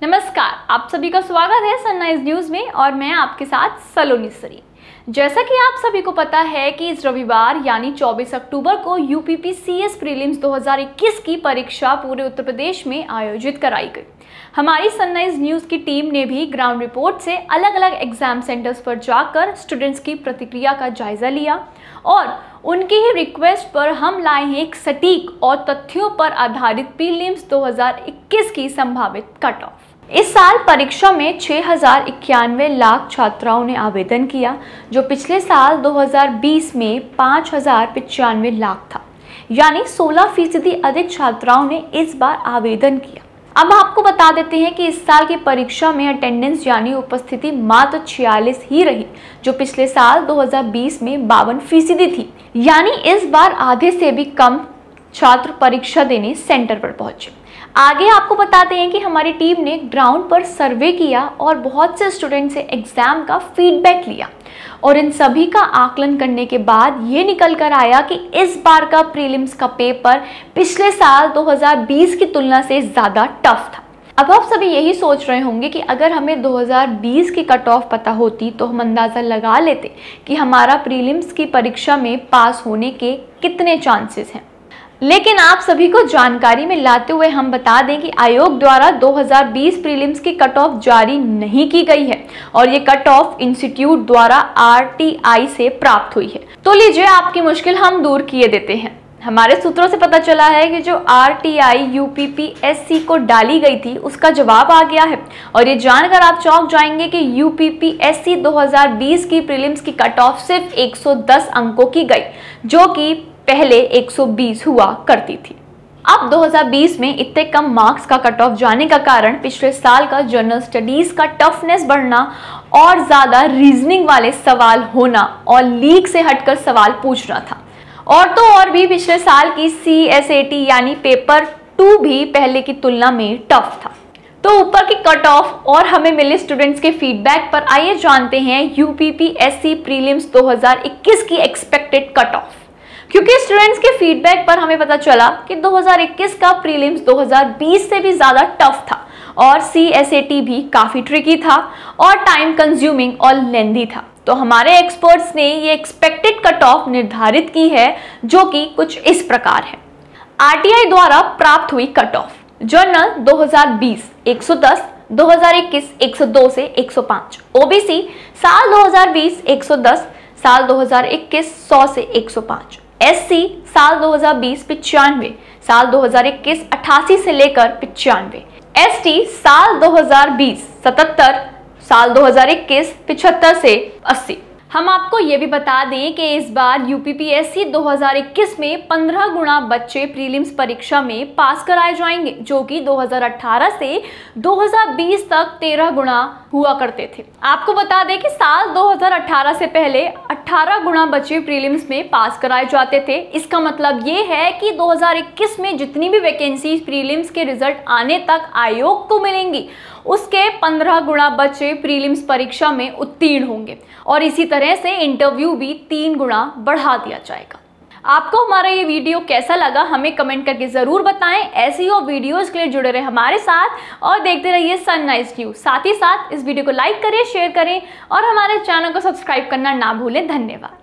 नमस्कार, आप सभी का स्वागत है सनराइज न्यूज में और मैं आपके साथ सलोनी सरी। जैसा कि आप सभी को पता है कि इस रविवार यानी 24 अक्टूबर को यूपीपीसीएस प्रीलिम्स 2021 की परीक्षा पूरे उत्तर प्रदेश में आयोजित कराई गई। हमारी सनराइज न्यूज की टीम ने भी ग्राउंड रिपोर्ट से अलग अलग एग्जाम सेंटर्स पर जाकर स्टूडेंट्स की प्रतिक्रिया का जायजा लिया और उनकी ही रिक्वेस्ट पर हम लाए हैं एक सटीक और तथ्यों पर आधारित प्रीलिम्स 2021 की संभावित कट ऑफ। इस साल परीक्षा में 6,091 लाख छात्राओं ने आवेदन किया, जो पिछले साल 2020 में 5,095 लाख था, यानी 16% अधिक छात्राओं ने इस बार आवेदन किया। अब आपको बता देते हैं कि इस साल की परीक्षा में अटेंडेंस यानी उपस्थिति मात्र 46 ही रही, जो पिछले साल 2020 में 52% थी, यानी इस बार आधे से भी कम छात्र परीक्षा देने सेंटर पर पहुंचे। आगे आपको बताते हैं कि हमारी टीम ने ग्राउंड पर सर्वे किया और बहुत से स्टूडेंट से एग्जाम का फीडबैक लिया और इन सभी का आकलन करने के बाद ये निकल कर आया कि इस बार का प्रीलिम्स का पेपर पिछले साल 2020 की तुलना से ज़्यादा टफ था। अब आप सभी यही सोच रहे होंगे कि अगर हमें 2020 की कट ऑफ पता होती तो हम अंदाज़ा लगा लेते कि हमारा प्रीलिम्स की परीक्षा में पास होने के कितने चांसेस हैं। लेकिन आप सभी को जानकारी में लाते हुए हम बता दें कि आयोग द्वारा 2020 प्रीलिम्स की कट ऑफ जारी नहीं की गई है और ये कट ऑफ इंस्टीट्यूट द्वारा आरटीआई से प्राप्त हुई है। तो लीजिए, आपकी मुश्किल हम दूर किए देते हैं। हमारे सूत्रों से पता चला है कि जो आरटीआई यूपीपीएससी को डाली गई थी उसका जवाब आ गया है और ये जानकर आप चौंक जाएंगे कि यूपीपीएससी 2020 की प्रीलिम्स की कट ऑफ सिर्फ 110 अंकों की गई, जो कि पहले 120 हुआ करती थी। अब 2020 में इतने कम मार्क्स का कट ऑफ जाने का कारण पिछले साल का जनरल स्टडीज का टफनेस बढ़ना और ज़्यादा रीजनिंग वाले सवाल होना और लीक से हटकर सवाल पूछना था। और तो और भी पिछले साल की CSAT यानी पेपर 2 भी पहले की तुलना में टफ था। तो ऊपर की कट ऑफ और हमें मिले स्टूडेंट्स के फीडबैक पर आइए जानते हैं यूपीपीएससी प्रीलिम्स 2021 की एक्सपेक्टेड कट ऑफ। क्योंकि स्टूडेंट्स के फीडबैक पर हमें पता चला कि 2021 का प्रीलिम्स 2020 से भी ज़्यादा टफ था और CSAT भी काफ़ी ट्रिकी था और टाइम कंज्यूमिंग और लेंदी था। तो हमारे एक्सपर्ट्स ने ये एक्सपेक्टेड कट ऑफ निर्धारित की है, जो कि कुछ इस प्रकार है। आरटीआई द्वारा प्राप्त हुई कट ऑफ: जनरल 2020 110, 2021 102 से 105, ओबीसी साल 2020 110, साल 2021 100 से 105, SC साल 2020 95, साल 2021 88 से लेकर 95, ST साल 2020 77, साल 2021 75 से 80। हम आपको ये भी बता दें कि इस बार यूपीपीएससी 2021 में 15 गुना बच्चे प्रीलिम्स परीक्षा में पास कराए जाएंगे, जो कि 2018 से 2020 तक 13 गुना हुआ करते थे। आपको बता दें कि साल 2018 से पहले 18 गुना बच्चे प्रीलिम्स में पास कराए जाते थे। इसका मतलब ये है कि 2021 में जितनी भी वैकेंसी प्रीलिम्स के रिजल्ट आने तक आयोग को मिलेंगी, उसके 15 गुना बच्चे प्रीलिम्स परीक्षा में उत्तीर्ण होंगे और इसी तरह से इंटरव्यू भी 3 गुना बढ़ा दिया जाएगा। आपको हमारा ये वीडियो कैसा लगा हमें कमेंट करके ज़रूर बताएं। ऐसी और वीडियोस के लिए जुड़े रहे हमारे साथ और देखते रहिए सनराइज न्यूज़। साथ ही साथ इस वीडियो को लाइक करें, शेयर करें और हमारे चैनल को सब्सक्राइब करना ना भूलें। धन्यवाद।